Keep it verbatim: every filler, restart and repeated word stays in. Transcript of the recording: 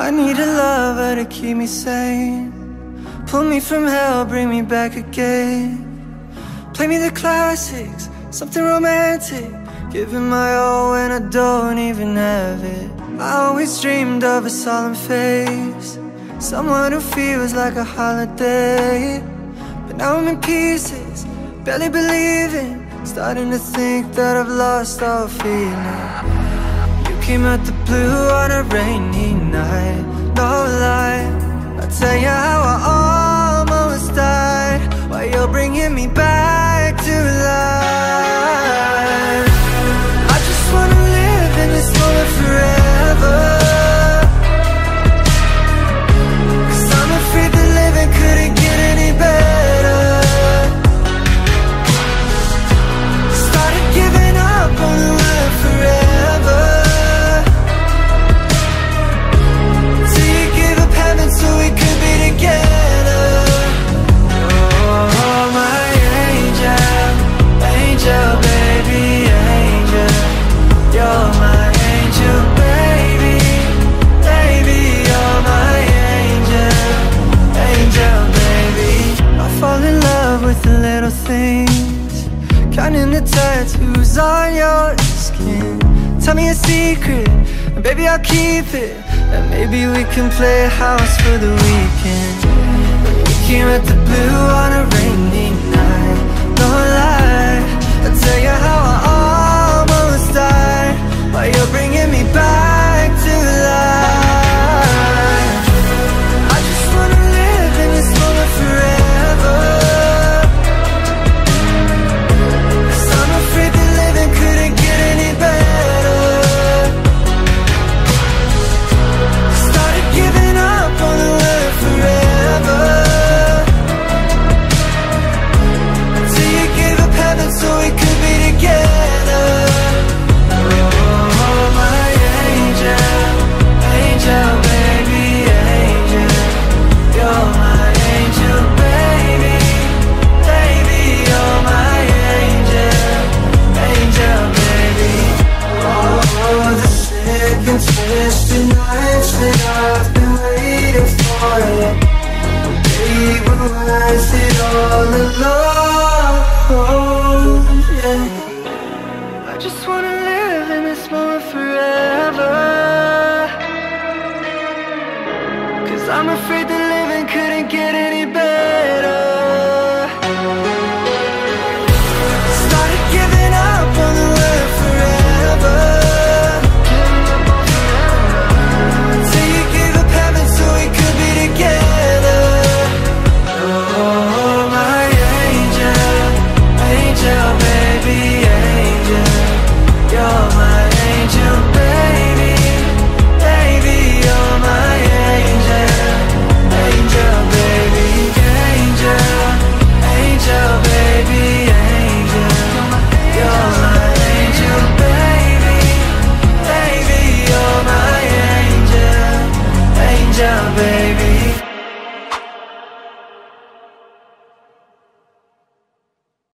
I need a lover to keep me sane, pull me from hell, bring me back again. Play me the classics, something romantic, giving my all when I don't even have it. I always dreamed of a solemn face, someone who feels like a holiday. But now I'm in pieces, barely believing, starting to think that I've lost all feeling. You came out the blue on a rainy night, no lie, I'll tell you how I almost died, while you're bringing me back to life. I just wanna live in this moment forever, 'cause I'm afraid that living couldn't get any better. Started giving up on the word forever, till you gave up heaven so we could be together. Oh, my angel, angel, baby, angel. You're my angel, baby, baby. You're my angel, angel, baby. I fall in love with the little things, counting the tattoos on your skin. Tell me a secret, and baby I'll keep it, and maybe we can play house for the weekend. We came at the blue on a rainy night, no lie, I'll tell you how I